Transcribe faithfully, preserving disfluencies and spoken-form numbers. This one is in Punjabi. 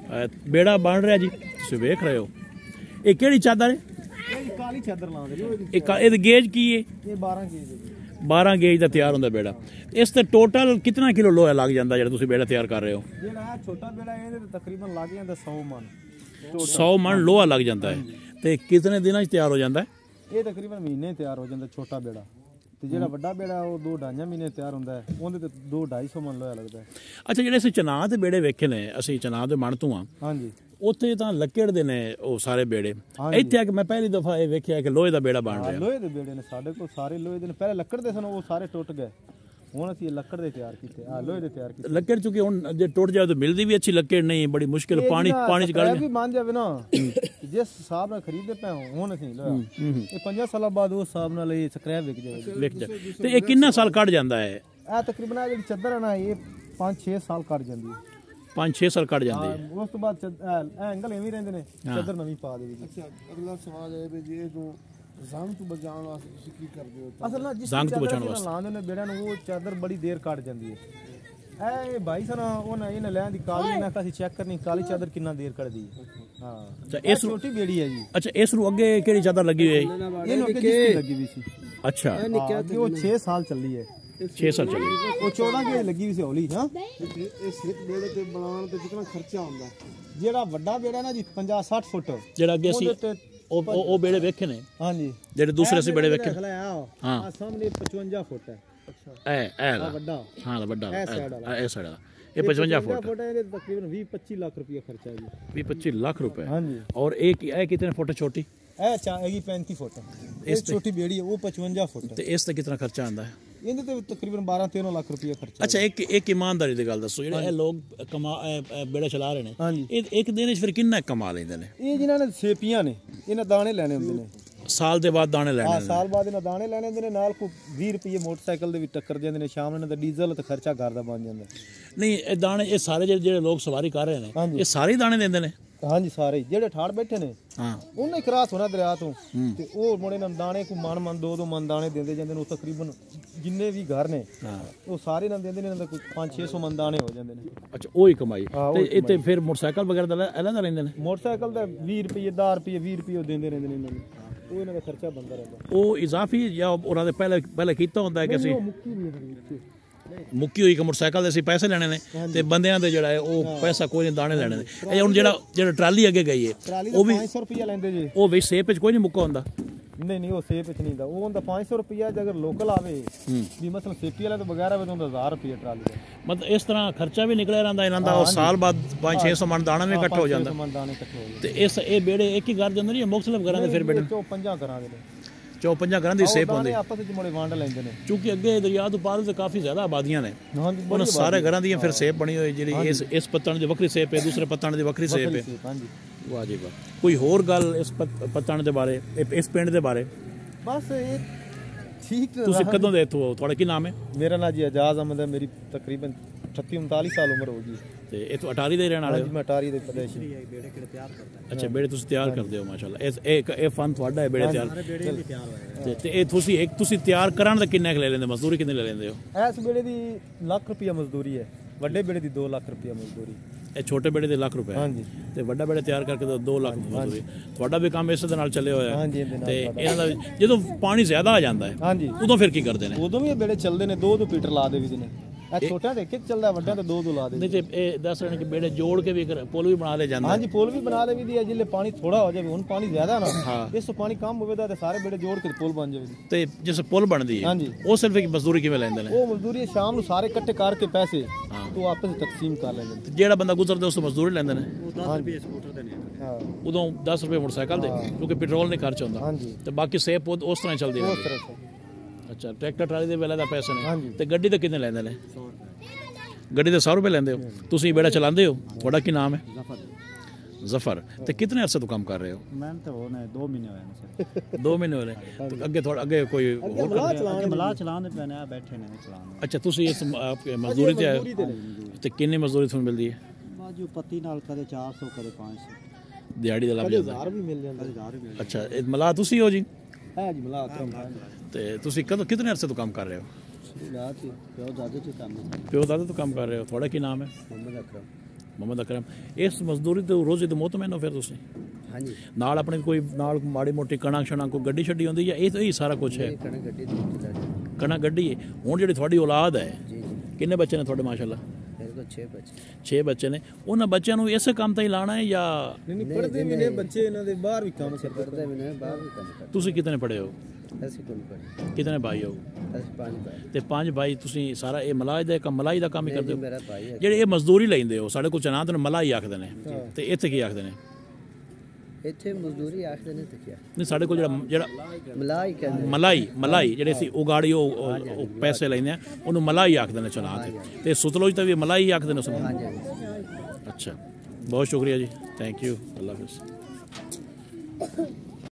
बेड़ा बन रहा जी, तुसीं वेख रहे हो। ये केड़ी चादर है? काली चादर लांदे ये गेज की है? ये बारह गेज है। बारह गेज का तैयार होंदा बेड़ा। इस ते टोटल कितना किलो लोहा लग जाता है जो तुसीं बेड़ा तैयार कर रहे हो? जेड़ा है छोटा बेड़ा है तकरीबन लग जाता सौ मन। सौ मन लोहा लग जाता है। ते कितने दिनों च तैयार हो जाता है? ये तकरीबन महीने तैयार हो जाता छोटा बेड़ा। ਤੇ ਜਿਹੜਾ ਵੱਡਾ ਬੇੜਾ ਉਹ ਦੋ ਢਾਈਆਂ ਮਹੀਨੇ ਤਿਆਰ ਹੁੰਦਾ ਹੈ, ਉਹਦੇ ਤੇ ਦੋ ਢਾਈ ਸੌ ਮਣ ਲੋਹਾ ਲੱਗਦਾ ਹੈ। ਅੱਛਾ, ਜਿਹੜੇ ਅਸੀਂ ਚਨਾਹ ਦੇ ਬੇੜੇ ਵੇਖੇ ਨੇ, ਅਸੀਂ ਚਨਾਹ ਦੇ ਮਣ ਤੋਂ ਆ, ਹਾਂਜੀ, ਉੱਥੇ ਤਾਂ ਲੱਕੜ ਦੇ ਨੇ ਉਹ ਸਾਰੇ ਬੇੜੇ। ਇੱਥੇ ਆ ਕੇ ਮੈਂ ਪਹਿਲੀ ਦਫਾ ਇਹ ਵੇਖਿਆ ਕਿ ਲੋਹੇ ਦਾ ਬੇੜਾ ਬਣ ਰਿਹਾ। ਲੋਹੇ ਦੇ ਬੇੜੇ ਨੇ ਸਾਡੇ ਕੋਲ, ਸਾਰੇ ਲੋਹੇ ਦੇ ਨੇ। ਪਹਿਲੇ ਲੱਕੜ ਦੇ ਸਨ, ਉਹ ਸਾਰੇ ਟੁੱਟ ਗਏ। ਹੁਣ ਅਸੀਂ ਲੱਕੜ ਦੇ ਤਿਆਰ ਕੀਤੇ, ਆ ਲੋਹੇ ਦੇ ਤਿਆਰ ਕੀਤੇ। ਲੱਕੜ ਚੁੱਕੀ ਹੁਣ ਜੇ ਟੁੱਟ ਜਾਏ ਤਾਂ ਮਿਲਦੀ ਵੀ ਅੱਛੀ ਲੱਕੜ ਨਹੀਂ, ਬੜੀ ਮੁਸ਼ਕਿਲ ਪਾਣੀ ਪਾਣੀ ਚ ਗਲ ਵੀ ਬਣ ਜਾਵੇ ਨਾ। ਜਿਸ ਹਿਸਾਬ ਨਾਲ ਖਰੀਦਦੇ ਪਏ ਹੁਣ ਅਸੀਂ ਲੋਹਾ, ਇਹ ਪੰਜਾਂ ਸਾਲਾਂ ਬਾਅਦ ਉਸ ਹਿਸਾਬ ਨਾਲ ਇਹ ਸਕ੍ਰੈਪ ਵਿਕ ਜਾਵੇ। ਵਿਕ ਜਾਏ ਤੇ ਇਹ ਕਿੰਨਾ ਸਾਲ ਕੱਢ ਜਾਂਦਾ ਹੈ? ਇਹ ਤਕਰੀਬਨ ਜਿਹੜੀ ਚਾਦਰ ਹੈ ਨਾ, ਇਹ ਪੰਜ ਛੇ ਸਾਲ ਕੱਢ ਜਾਂਦੀ ਹੈ। ਪੰਜ ਛੇ ਸਾਲ ਕੱਢ ਜਾਂਦੀ ਹੈ। ਉਸ ਤੋਂ ਬਾਅਦ ਇਹ ਐਂਗਲ ਐਵੇਂ ਰਹਿੰਦੇ ਨੇ, ਚਾਦਰ ਨਵੀਂ ਪਾ ਦੇવી। ਅੱਛਾ, ਅਗਲਾ ਸਵਾਲ ਇਹ ਵੀ ਜੇ ਤੋਂ ਜ਼ੰਗ ਤੋਂ ਬਚਾਉਣ ਵਾਸਤੇ ਤੁਸੀਂ ਕੀ ਕਰਦੇ ਹੋ? ਅਸਲ ਨਾਲ ਜਿਸ ਜ਼ੰਗ ਤੋਂ ਬਚਾਉਣ ਵਾਸਤੇ ਲਾਉਂਦੇ ਨੇ ਬੇੜਾਂ ਨੂੰ, ਉਹ ਚਾਦਰ ਬੜੀ ਦੇਰ ਕੱਢ ਜਾਂਦੀ ਹੈ। ਇਹ ਭਾਈ ਸਨ ਉਹਨਾਂ ਇਹਨੇ ਲੈਣ ਦੀ ਕਾਲੀ ਨਾ ਅਸੀਂ ਚੈੱਕ ਕਰਨੀ ਕਾਲੀ ਚਾਦਰ ਕਿੰਨਾ ਦੇਰ ਕੱਢਦੀ ਹੈ। ਹਾਂ, ਅੱਛਾ, ਇਹ ਛੋਟੀ ਬੇੜੀ ਹੈ ਜੀ। ਅੱਛਾ, ਇਸ ਨੂੰ ਅੱਗੇ ਕਿਹੜੀ ਚਾਦਰ ਲੱਗੀ ਹੋਈ ਹੈ? ਇਹਨੂੰ ਅੱਗੇ ਜਿਸਤੀ ਲੱਗੀ ਹੋਈ ਸੀ। ਅੱਛਾ, ਉਹ ਛੇ ਸਾਲ ਚੱਲੀ ਹੈ। ਛੇ ਸਾਲ ਚੱਲੀ, ਉਹ ਚੌਦਾਂ ਗੇਜ ਲੱਗੀ ਹੋਈ ਸੀ ਹੌਲੀ। ਹਾਂ, ਇਹ ਸਿੱਖ ਬੇੜੇ ਤੇ ਬਣਾਉਣ ਤੇ ਕਿੰਨਾ ਖਰਚਾ ਆਉਂਦਾ? ਜਿਹੜਾ ਵੱਡਾ ਬੇੜਾ ਨਾ ਜੀ ਪੰਜਾਹ ਸੱਠ ਫੁੱਟ, ਜਿਹੜਾ ਅੱਗੇ ਅਸੀਂ ਉਹ ਉਹ ਬੇੜੇ ਵੇਖੇ ਨੇ। ਹਾਂਜੀ, ਜਿਹੜੇ ਦੂਸਰੇ ਅਸੀਂ ਬੇੜੇ ਵੇਖੇ। ਹਾਂ, ਸਾਹਮਣੇ ਪਚਵੰਜਾ ਫੁੱਟ ਹੈ। ਅੱਛਾ, ਇਹ ਇਹ ਵੱਡਾ, ਹਾਂ ਵੱਡਾ, ਇਹ ਸਾਈਡ ਵਾਲਾ, ਇਹ ਸਾਈਡ ਵਾਲਾ ਇਹ ਪਚਵੰਜਾ ਫੁੱਟ ਹੈ। ਇਹਦੇ ਤਕਰੀਬਨ ਵੀਹ ਪੱਚੀ ਲੱਖ ਰੁਪਏ ਖਰਚਾ ਹੈ ਜੀ। ਵੀਹ ਪੱਚੀ ਲੱਖ ਰੁਪਏ। ਹਾਂਜੀ, ਔਰ ਇਹ ਇਹ ਕਿਤਨੇ ਫੁੱਟ ਛੋਟੀ? ਇਹ ਚਾਹੇਗੀ ਪੈਂਤੀ ਫੁੱਟ। ਇਸ ਛੋਟੀ ਬੇੜੀ ਹੈ ਉਹ ਪਚਵੰਜਾ ਫੁੱਟ। ਤੇ ਇਸ ਤੇ ਕਿੰਨਾ ਖਰਚਾ ਆਉਂਦਾ ਹੈ? ਇਹਦੇ ਤੇ ਤਕਰੀਬਨ ਬਾਰਾਂ ਤੇਰਾਂ ਲੱਖ ਰੁਪਏ ਖਰਚਾ। ਅੱਛਾ, ਇੱਕ ਇੱਕ ਇਮਾਨਦਾਰੀ ਦੀ ਗੱਲ ਦੱਸੋ, ਜਿਹੜੇ ਇਹ ਲੋਕ ਕਮਾ ਬੇੜਾ ਚਲਾ ਰਹੇ ਨੇ, ਇਹ ਇੱਕ ਦਿਨ ਵਿੱਚ ਫਿਰ ਕਿੰਨਾ ਕਮਾ ਲੈਂਦੇ ਨੇ? ਇਹ ਜਿਨ੍ਹਾਂ ਨੇ ਸੇਪੀਆਂ ਨੇ, ਇਹਨਾਂ ਦਾਣੇ ਲੈਣੇ ਹੁੰਦੇ ਨੇ। ਸਾਲ ਦੇ ਬਾਅਦ ਦਾਣੇ ਲੈਣੇ? ਹਾਂ, ਸਾਲ ਬਾਅਦ ਇਹਨਾਂ ਦਾਣੇ ਲੈਣੇ ਹੁੰਦੇ ਨੇ। ਨਾਲ ਕੋਈ ਵੀਹ ਰੁਪਏ ਮੋਟਰਸਾਈਕਲ ਦੇ ਵੀ ਟੱਕਰ ਜਾਂਦੇ ਨੇ। ਸ਼ਾਮ ਨੂੰ ਇਹਨਾਂ ਦਾ ਡੀਜ਼ਲ ਤੇ ਖਰਚਾ ਘਰ ਦਾ ਬਣ ਜਾਂਦਾ। ਨਹੀਂ, ਇਹ ਦਾਣੇ ਇਹ ਸਾਰੇ ਜਿਹੜੇ ਲੋਕ ਸਵਾਰੀ ਕਰ ਰਹੇ ਨੇ, ਇਹ ਸਾਰੇ ਦਾਣੇ ਦਿੰਦੇ ਨੇ? ਹਾਂਜੀ, ਸਾਰੇ ਜਿਹੜੇ ਠਾੜ ਬੈਠੇ ਨੇ, ਹਾਂ, ਉਹਨਾਂ ਹੀ ਕਰਾਸ ਹੋਣਾ ਦਰਿਆ ਤੋਂ, ਤੇ ਉਹ ਮੁੰਡੇ ਨਾਲ ਦਾਣੇ ਕੋਈ ਮਨ ਮਨ ਦੋ ਦੋ ਮਨ ਦਾਣੇ ਦਿੰਦੇ ਜਾਂਦੇ ਨੇ। ਉਹ ਤਕਰੀਬਨ ਜਿੰਨੇ ਵੀ ਘਰ ਨੇ ਉਹ ਸਾਰੇ ਨਾਲ ਦਿੰਦੇ ਨੇ। ਇਹਨਾਂ ਦਾ ਕੋਈ ਪੰਜ ਛੇ ਸੌ ਮਨ ਦਾਣੇ ਹੋ ਜਾਂਦੇ ਨੇ। ਅੱਛਾ, ਉਹੀ ਕਮਾਈ। ਤੇ ਇੱਥੇ ਫਿਰ ਮੋਟਰਸਾਈਕਲ ਵਗੈਰਾ ਦਾ ਅਲੱਗ ਰਹਿੰਦੇ ਨੇ? ਮੋਟਰਸਾਈਕਲ ਦਾ ਵੀਹ ਰੁਪਏ ਦਸ ਰੁਪਏ ਵੀਹ ਰੁਪਏ ਦਿੰਦੇ ਰਹਿੰਦੇ ਨੇ ਇਹਨਾਂ ਨੂੰ। ਉਹ ਇਹਨਾਂ ਦਾ ਖਰਚਾ ਬਣਦਾ ਰਹਿੰਦਾ। ਉਹ ਇਜ਼ਾਫੀ ਜਾਂ ਉਹਨਾਂ ਦੇ ਪਹਿਲੇ ਪਹਿਲੇ ਕੀਤਾ ਹੁੰਦਾ ਹੈ ਕਿ ਅਸੀਂ ਮੁੱਕੀ ਹੋਈ ਕਿ ਮੋਟਰਸਾਈਕਲ ਦੇ ਅਸੀਂ ਪੈਸੇ ਲੈਣੇ ਨੇ, ਤੇ ਬੰਦਿਆਂ ਦੇ ਜਿਹੜਾ ਹੈ ਉਹ ਪੈਸਾ ਕੋਈ ਨਹੀਂ, ਦਾਣੇ ਲੈਣੇ ਨੇ। ਇਹ ਹੁਣ ਜਿਹੜਾ ਜਿਹੜਾ ਟਰਾਲੀ ਅੱਗੇ ਗਈ ਹੈ ਉਹ ਵੀ ਪੰਜ ਸੌ ਰੁਪਇਆ ਲੈਂਦੇ ਜੀ। ਉਹ ਵੀ ਸੇਬ ਵਿੱਚ ਕੋਈ ਨਹੀਂ ਮੁੱਕਾ ਹੁੰਦਾ? ਨਹੀਂ ਨਹੀਂ, ਉਹ ਸੇਬ ਵਿੱਚ ਨਹੀਂ ਹੁੰਦਾ। ਉਹ ਹੁੰਦਾ ਪੰਜ ਸੌ ਰੁਪਇਆ। ਜੇ ਅਗਰ ਲੋਕਲ ਆਵੇ ਵੀ ਮਤਲਬ ਸੇਪੀ ਵਾਲਾ ਤੋਂ ਬਗੈਰ ਆਵੇ ਤਾਂ ਹੁੰਦਾ ਹਜ਼ਾਰ ਰੁਪਇਆ ਟਰਾਲੀ ਦਾ। ਮਤਲਬ ਇਸ ਤਰ੍ਹਾਂ ਖਰਚਾ ਵੀ ਨਿਕਲਿਆ ਰਹਿੰਦਾ ਇਹਨਾਂ ਦਾ। ਔਰ ਸਾਲ ਬਾਅਦ ਪੰਜ ਛੇ ਸੌ ਮਣ ਦਾਣਾ ਵੀ ਇਕੱਠਾ ਹੋ ਜਾਂਦਾ। ਤੇ ਇਸ ਇਹ ਬੇੜੇ ਇੱਕ ਹੀ ਘਰ ਦੇ ਅੰਦਰ ਜਾਂ ਮੁਖਤਲਿਫ ਘਰਾਂ ਦੇ? ਫਿਰ ਬੇੜੇ ਚੌਪੰਜਾਂ ਘਰਾਂ ਦੇ ਨੇ। ਚੌਪੰਜਾਂ ਘਰਾਂ ਦੀ ਸੇਪ ਹੁੰਦੀ ਆਪਸ ਵਿੱਚ ਮੁੜੇ ਵੰਡ ਲੈਂਦੇ ਨੇ। ਕਿਉਂਕਿ ਅੱਗੇ ਦਰਿਆ ਤੋਂ ਪਾਰ ਤੇ ਕਾਫੀ ਜ਼ਿਆਦਾ ਆਬਾਦੀਆਂ ਨੇ, ਉਹਨਾਂ ਸਾਰੇ ਘਰਾਂ ਦੀਆਂ ਫਿਰ ਸੇਪ ਬਣੀ ਹੋਈ। ਜਿਹੜੀ ਇਸ ਇਸ ਪੱਤਣ ਦੀ ਵੱਖਰੀ ਸੇਪ ਹੈ, ਦੂਸਰੇ ਪੱਤਣ ਦੀ ਵੱਖਰੀ ਸੇਪ ਹੈ। ਵਾਹ ਜੀ ਵਾਹ। ਕੋਈ ਹੋਰ ਗੱਲ ਇਸ ਪੱਤਣ ਦੇ ਬਾਰੇ, ਇਸ ਪਿੰਡ ਦੇ ਬਾਰੇ? ਬਸ ਇਹ ਠੀਕ। ਤੁਸੀਂ ਕਦੋਂ ਦੇ ਇੱਥੋਂ? ਤੁਹਾਡਾ ਕੀ ਨਾਮ ਹੈ? ਮੇਰਾ ਨਾਮ ਜੀ ਅਜਾਜ਼ ਅਹਿਮਦ ਹੈ। ਮੇਰੀ ਤਕਰੀਬਨ ਅਠੱਤੀ ਉਨਤਾਲੀ ਸਾਲ ਉਮਰ ਹੋ ਗਈ। ਤੇ ਇੱਥੋਂ ਅਟਾਰੀ ਦੇ ਰਹਿਣ ਵਾਲੇ? ਮੈਂ ਅਟਾਰੀ ਦੇ ਪ੍ਰਦੇਸ਼। ਬੇੜੇ ਕਿਹੜੇ ਤਿਆਰ ਕਰਦਾ? ਅੱਛਾ, ਬੇੜੇ ਤੁਸੀਂ ਤਿਆਰ ਕਰਦੇ ਹੋ, ਮਾਸ਼ਾਅੱਲਾ। ਇਸ ਇਹ ਇਹ ਫਨ ਤੁਹਾਡਾ ਹੈ, ਬੇੜੇ ਤਿਆਰ? ਤੇ ਇਹ ਤੁਸੀਂ ਇੱਕ ਤੁਸੀਂ ਤਿਆਰ ਕਰਨ ਦਾ ਕਿੰਨਾ ਕੁ ਲੈ ਲੈਂਦੇ? ਮਜ਼ਦੂਰੀ ਕਿੰਨੀ ਲੈ ਲੈਂਦੇ ਹੋ? ਇਸ ਬੇੜੇ ਦੀ ਲੱਖ ਰੁਪਈਆ ਮਜ਼ਦੂਰੀ ਹੈ। ਵੱਡੇ ਬੇੜੇ ਦੀ ਦੋ ਲੱਖ ਰੁਪਈਆ ਮਜ਼ਦੂਰੀ। ਇਹ ਛੋਟੇ ਬੇੜੇ ਦੇ ਲੱਖ ਰੁਪਏ? ਹਾਂਜੀ। ਤੇ ਵੱਡਾ ਬੇੜਾ ਤਿਆਰ ਕਰਕੇ ਦੋ ਲੱਖ ਮਜ਼ਦੂਰੀ। ਤੁਹਾਡਾ ਵੀ ਕੰਮ ਇਸੇ ਦੇ ਨਾਲ ਚੱਲੇ ਹੋਇਆ? ਹਾਂਜੀ। ਤੇ ਇਹਨਾਂ ਦਾ ਜਦੋਂ ਪਾਣੀ ਜ਼ਿਆਦਾ ਆ ਜਾਂਦਾ ਹੈ, ਹਾਂਜੀ, ਉਦੋਂ ਫਿਰ ਕੀ ਕਰਦੇ ਨੇ? ਉਦੋਂ ਵੀ ਇਹ ਬੇੜੇ ਚੱਲਦੇ ਨੇ, ਦੋ ਦੋ ਪੀਟਰ ਲਾ ਦੇ ਵੀ ਨੇ। ਇਹ ਛੋਟਿਆਂ ਦੇ ਇੱਕ ਚੱਲਦਾ, ਵੱਡਿਆਂ ਤੇ ਦੋ ਦੋ ਲਾ ਦੇ। ਨਹੀਂ ਤੇ ਇਹ ਦੱਸ ਰਹੇ ਨੇ ਕਿ ਬੇੜੇ ਜੋੜ ਕੇ ਵੀ ਪੁਲ ਵੀ ਬਣਾ ਲੈ ਜਾਂਦਾ? ਹਾਂਜੀ, ਪੁਲ ਵੀ ਬਣਾ ਲੈ ਵੀ ਦੀ। ਜਿੱਲੇ ਪਾਣੀ ਥੋੜਾ ਹੋ ਜਾਵੇ, ਹੁਣ ਪਾਣੀ ਜ਼ਿਆਦਾ ਨਾ, ਇਸ ਤੋਂ ਪਾਣੀ ਕਮ ਹੋਵੇ ਤਾਂ ਸਾਰੇ ਬੇੜੇ ਜੋੜ ਕੇ ਪੁਲ ਬਣ ਜਾਵੇ। ਤੇ ਜਿਸ ਪੁਲ ਬਣਦੀ ਹੈ, ਹਾਂਜੀ, ਉਹ ਸਿਰਫ ਇੱਕ ਮਜ਼ਦੂਰੀ ਕਿਵੇਂ ਲੈਂਦੇ ਨੇ? ਉਹ ਮਜ਼ਦੂਰੀ ਸ਼ਾਮ ਨੂੰ ਸਾਰੇ ਇਕੱਠੇ ਕਰਕੇ ਪੈਸੇ ਤੋਂ ਆਪਸ ਵਿੱਚ ਤਕਸੀਮ ਕਰ ਲੈਂਦੇ ਨੇ। ਜਿਹੜਾ ਬੰਦਾ ਗੁਜ਼ਰਦਾ ਉਸ ਤੋਂ ਮਜ਼ਦੂਰੀ ਲੈਂਦੇ ਨੇ? ਦਸ ਰੁਪਏ ਸਕੂਟਰ ਦੇ ਨੇ। ਹਾਂ, ਉਦੋਂ ਦਸ ਰੁਪਏ ਮੋਟਰਸਾਈਕਲ ਦੇ, ਕਿਉਂਕਿ ਪੈਟਰੋਲ ਨਹੀਂ ਖਰਚ ਹੁੰਦਾ। ਹਾਂਜੀ। ਤੇ ਬਾਕੀ ਸੇਪ ਉਸ ਤਰ੍ਹਾਂ ਚੱਲਦੀ ਹੈ? ਉਸ ਤਰ੍ਹਾਂ। ਅੱਛਾ, ਟਰੈਕਟਰ ਟਰਾਲੀ ਦੇ ਵੇਲੇ ਦਾ ਪੈਸੇ ਨੇ। ਤੇ ਗੱਡੀ ਦੇ ਕਿੰਨੇ ਲੈਂਦੇ ਨੇ? ਗੱਡੀ ਦੇ ਸੌ ਰੁਪਏ ਲੈਂਦੇ ਹੋ? ਤੁਸੀਂ ਬੇੜਾ ਚਲਾਉਂਦੇ ਹੋ? ਤੁਹਾਡਾ ਕੀ ਨਾਮ ਹੈ? ਜ਼ਫਰ। ਤੇ ਕਿਤਨੇ ਅਰਸੇ ਤੋਂ ਕੰਮ ਕਰ ਰਹੇ ਹੋ? ਮੈਂ ਤਾਂ ਹੋਣੇ ਦੋ ਮਹੀਨੇ ਹੋਏ ਨੇ ਸਰ। ਦੋ ਮਹੀਨੇ ਹੋਏ? ਅੱਗੇ ਥੋੜਾ ਅੱਗੇ ਕੋਈ ਹੋਰ ਮਲਾਹ ਚਲਾਉਂਦੇ ਪਏ ਨੇ, ਬੈਠੇ ਨੇ ਚਲਾਉਣ। ਅੱਛਾ, ਤੁਸੀਂ ਇਸ ਮਜ਼ਦੂਰੀ ਤੇ ਆਏ ਹੋ? ਤੇ ਕਿੰਨੀ ਮਜ਼ਦੂਰੀ ਤੁਹਾਨੂੰ ਮਿਲਦੀ ਹੈ? ਬਾਜੂ ਪੱਤੀ ਨਾਲ ਕਦੇ ਚਾਰ ਸੌ ਕਦੇ ਪੰਜ ਸੌ ਦਿਹਾੜੀ ਦਾ ਲੱਗ ਜਾਂਦਾ? ਹਜ਼ਾਰ ਵੀ ਮਿਲ ਜਾਂਦਾ। ਹਜ਼ਾਰ ਵੀ। ਅੱਛਾ, ਇਹ ਮਲਾਹ ਤੁਸੀਂ ਹੋ ਜੀ? ਹਾਂ ਜੀ, ਮਲਾਹ ਅਕਰਮ। ਤੇ ਤੁਸੀਂ ਕਦੋਂ ਕਿਤਨੇ ਅਰਸੇ ਤੋਂ ਕੰਮ ਕਰ ਰਹੇ ਹੋ? ਪਿਓ ਦਾਦੇ ਤੋਂ ਕੰਮ ਪਿਓ ਦਾਦੇ ਤੋਂ ਕੰਮ ਕਰ ਰਹੇ ਹੋ। ਤੁਹਾਡਾ ਕੀ ਨਾਮ ਹੈ? ਮੁਹੰਮਦ ਅਕਰਮ। ਮੁਹੰਮਦ ਅਕਰਮ। ਇਸ ਮਜ਼ਦੂਰੀ ਤੇ ਰੋਜ਼ੀ ਤੋਂ ਮੁਤਮਿਨ ਹੋ ਫਿਰ ਤੁਸੀਂ? ਹਾਂਜੀ। ਨਾਲ ਆਪਣੇ ਕੋਈ ਨਾਲ ਮਾੜੀ ਮੋਟੀ ਕਣਕ ਸ਼ਣਕ ਕੋਈ ਗੱਡੀ ਛੱਡੀ ਹੁੰਦੀ ਜਾਂ ਇਹ ਤਾਂ ਹੀ ਸਾਰਾ ਕੁਝ ਹੈ? ਕਣਕ ਗੱਡੀ ਕਣਕ ਗੱਡੀ ਹੈ। ਹੁਣ ਜਿਹੜੀ ਤੁਹਾਡੀ ਔਲਾਦ ਹੈ, ਕਿੰਨੇ ਬੱਚੇ ਨੇ ਤੁਹਾਡੇ ਮਾਸ਼ਾਅੱਲਾ? ਮੇਰੇ ਕੋਲ ਛੇ ਬੱਚੇ ਛੇ ਬੱਚੇ ਨੇ। ਉਹਨਾਂ ਬੱਚਿਆਂ ਨੂੰ ਇਸੇ ਕੰਮ ਤੇ ਹੀ ਲਾਣਾ ਹੈ ਜਾਂ ਨਹੀਂ? ਪੜ੍ਹਦੇ ਵੀ ਨੇ ਬੱਚੇ, ਇਹਨਾਂ ਦੇ ਬਾਹਰ ਵੀ ਕੰਮ ਕਰਦੇ ਵੀ ਨੇ, ਬਾਹਰ ਵੀ ਕੰਮ ਕਰਦੇ। ਤੁਸੀਂ ਕਿਤਨੇ ਪੜ੍ਹੇ ਹੋ? ਅਸੀਂ ਕੋਲ ਪੜ੍ਹੇ। ਕਿਤਨੇ ਭਾਈ ਹੋ? ਅਸੀਂ ਪੰਜ ਭਾਈ। ਤੇ ਪੰਜ ਭਾਈ ਤੁਸੀਂ ਸਾਰਾ ਇਹ ਮਲਾਈ ਦਾ ਕੰਮ ਮਲਾਈ ਦਾ ਕੰਮ ਹੀ ਕਰਦੇ ਹੋ? ਮੇਰਾ ਭਾਈ ਹੈ। ਜਿਹੜੇ ਇਹ ਮਜ਼ਦੂਰੀ ਲੈਂਦੇ ਹੋ ਸਾਡੇ ਕੋਲ ਚਨਾਤ ਨੂੰ ਮਲਾਈ ਆਖਦੇ ਨੇ, ਤੇ ਇੱਥੇ ਕੀ ਆਖਦੇ ਨੇ? ਇੱਥੇ ਮਜ਼ਦੂਰੀ ਆਖਦੇ ਨੇ ਤੇ ਕੀ? ਨਹੀਂ, ਸਾਡੇ ਕੋਲ ਜਿਹੜਾ ਜਿਹੜਾ ਮਲਾਈ ਕਹਿੰਦੇ, ਮਲਾਈ ਮਲਾਈ ਜਿਹੜੇ ਅਸੀਂ ਉਗਾੜੀ ਉਹ ਪੈਸੇ ਲੈਂਦੇ ਆ ਉਹਨੂੰ ਮਲਾਈ ਆਖਦੇ ਨੇ ਚਨਾਤ। ਤੇ ਸੁਤਲੋਜ ਤਾਂ ਵੀ ਮਲਾਈ ਆਖਦੇ ਨੇ ਉਸਨੂੰ? ਹਾਂਜੀ ਹਾਂਜੀ। ਅੱਛਾ, ਬਹੁਤ ਸ਼ੁਕਰੀਆ ਜੀ, ਥੈਂਕ ਯੂ, ਅੱਲਾ ਹਾਫਿਜ਼।